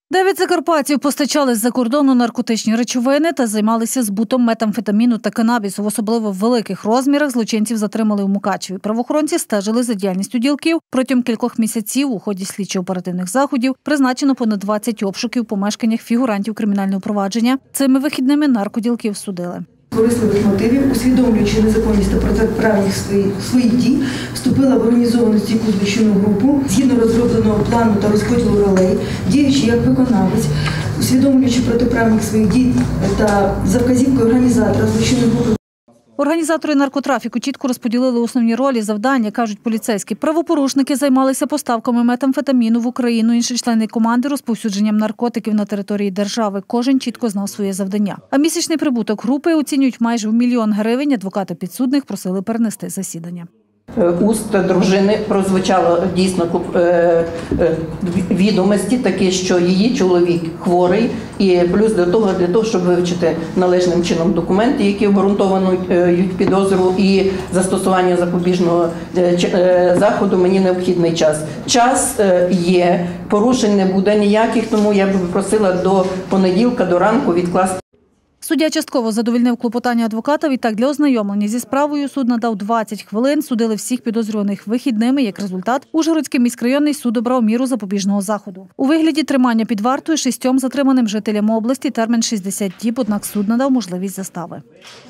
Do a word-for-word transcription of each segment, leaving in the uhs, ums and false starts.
Дев'ять закарпатців постачали з-за кордону наркотичні речовини та займалися збутом метамфетаміну та канабісу в особливо великих розмірах. Злочинців затримали у Мукачеві. Правоохоронці стежили за діяльністю ділків. Протягом кількох місяців у ході слідчо-оперативних заходів призначено понад двадцять обшуків у помешканнях фігурантів кримінального провадження. Цими вихідними наркоділків судили. Корисливих мотивів, усвідомлюючи незаконність та протиправність своїх, своїх дій, вступила в організовану стійку злочинну групу, згідно розробленого плану та розподілу ролей, діючи як виконавець, усвідомлюючи протиправність своїх дій та за вказівкою організатора злочинної групи. Організатори наркотрафіку чітко розподілили основні ролі, завдання, кажуть поліцейські. Правопорушники займалися поставками метамфетаміну в Україну, інші члени команди – розповсюдженням наркотиків на території держави. Кожен чітко знав своє завдання. А місячний прибуток групи оцінюють майже в мільйон гривень. Адвокати підсудних просили перенести засідання. Уст дружини прозвучало дійсно відомості такі, що її чоловік хворий, і плюс до того, для того, щоб вивчити належним чином документи, які обґрунтовують підозру і застосування запобіжного заходу, мені необхідний час. Час є, порушень не буде ніяких, тому я б просила до понеділка, до ранку відкласти. Суддя частково задовольнив клопотання адвоката. Відтак, для ознайомлення зі справою суд надав двадцять хвилин. Судили всіх підозрюваних вихідними. Як результат, Ужгородський міськрайонний суд обрав міру запобіжного заходу. У вигляді тримання під вартою шістьом затриманим жителям області термін шістдесят діб, однак суд надав можливість застави.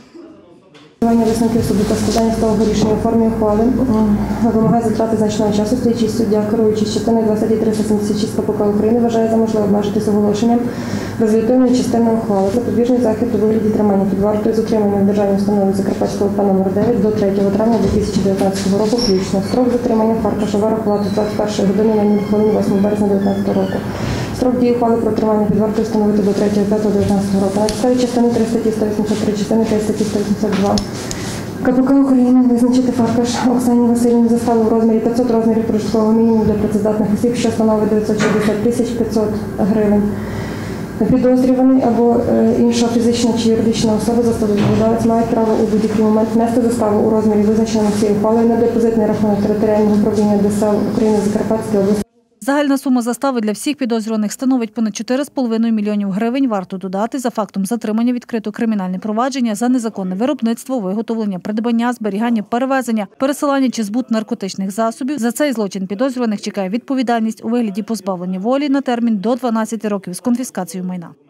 Висновків суду та складання судового рішення у формі ухвали вимагає затрати значного часу. Слідчий суддя, керуючись частиною два статті триста сімдесят шість КПК України, вважає за можливе обмежитися оголошенням безвідповідної частини ухвали. Запобіжний захід у вигляді тримання під вартою з утриманням в державній установі Закарпатського УПА номер дев'ять до третього травня дві тисячі дев'ятнадцятого року включно. Строк затримання Фаркаша вирахувати з двадцять першої години на нуль хвилин восьмого березня дві тисячі дев'ятнадцятого року. Строк дії ухвали про тримання під вартою встановити до третього п'ятого дві тисячі дев'ятнадцятого року. На підставі частини три статті сто вісімдесят три, частини п'ять статті сто вісімдесят два КПК України визначити Фаркаш Оксані Васильівні заставу в розмірі п'ятсот розмірів прожиткового мінімуму для працездатних осіб, що становить дев'ятсот шістдесят тисяч п'ятсот гривень. Підозрюваний або інша фізична чи юридична особа, заставодавець, мають право у будь-який момент внести заставу у розмірі, визначеному цією ухвалою, на депозитний рахунок територіального управління ДСА України Закарпатської області. Загальна сума застави для всіх підозрюваних становить понад чотири з половиною мільйонів гривень. Варто додати, за фактом затримання відкрито кримінальне провадження за незаконне виробництво, виготовлення, придбання, зберігання, перевезення, пересилання чи збут наркотичних засобів. За цей злочин підозрюваних чекає відповідальність у вигляді позбавлення волі на термін до дванадцяти років з конфіскацією майна.